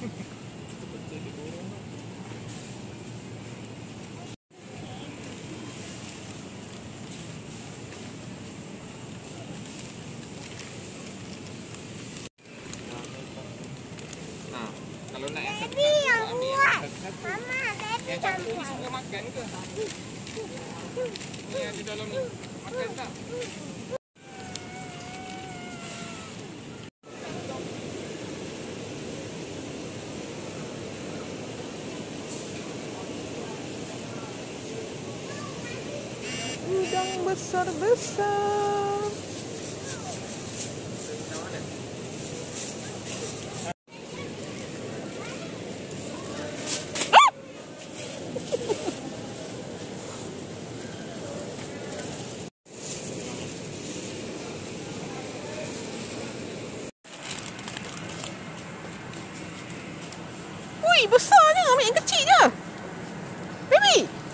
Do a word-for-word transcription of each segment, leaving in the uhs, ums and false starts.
Kalau nak yang satu yang buat. Mama, yang satu ni semua makan ke? Ni yang di dalam ni. Makan tak? Udang besar-besar. Ui, besarnya. Ambil yang kecil je. Baby.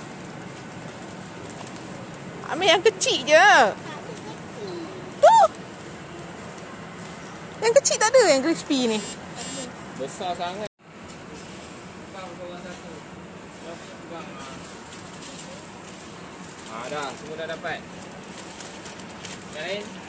Ambil yang kecil je. Tu. Yang kecil tak ada yang crispy ni. Besar sangat. Ah, dah. Semua dah dapat. Yang lain?